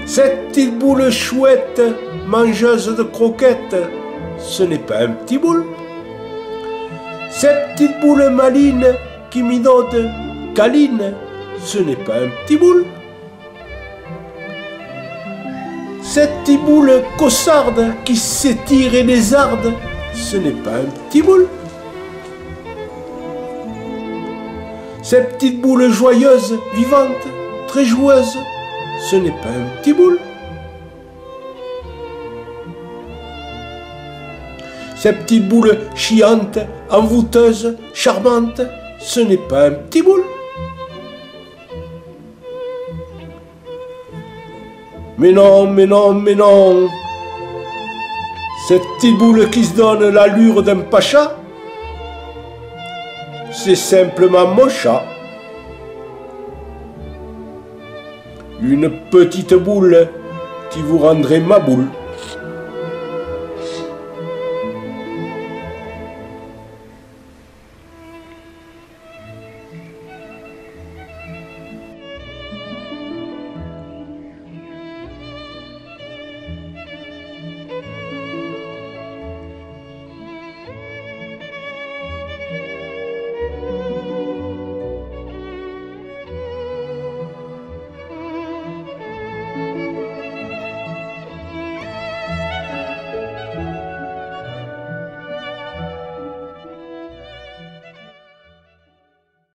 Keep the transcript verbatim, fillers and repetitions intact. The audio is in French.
Cette petite boule chouette, mangeuse de croquettes, ce n'est pas un petit boule. Cette petite boule maline qui minaude, câline, ce n'est pas un petit boule. Cette petite boule caussarde qui s'étire et lézarde, ce n'est pas un petit boule. Cette petite boule joyeuse, vivante, très joueuse, ce n'est pas un petit boule. Cette petite boule chiante, envoûteuse, charmante, ce n'est pas un petit boule. Mais non, mais non, mais non. Cette petite boule qui se donne l'allure d'un pacha, c'est simplement mon chat. Une petite boule qui vous rendrait ma boule.